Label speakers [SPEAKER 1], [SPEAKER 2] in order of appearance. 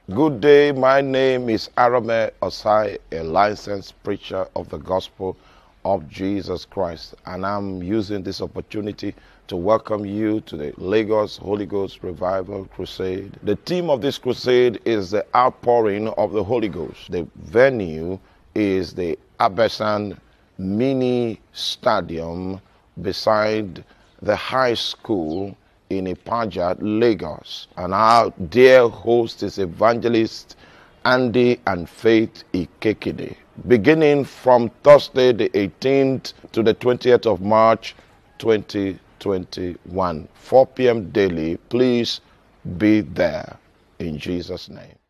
[SPEAKER 1] Good day, my name is Arome Osayi, a licensed preacher of the gospel of Jesus Christ, and I'm using this opportunity to welcome you to the Lagos Holy Ghost Revival Crusade. The theme of this crusade is the outpouring of the Holy Ghost. The venue is the Abesan Mini Stadium beside the high school in Ipaja, Lagos. And our dear host is Evangelist Andy and Faith Ikekide. Beginning from Thursday the 18th to the 20th of March 2021, 4 p.m. daily. Please be there in Jesus' name.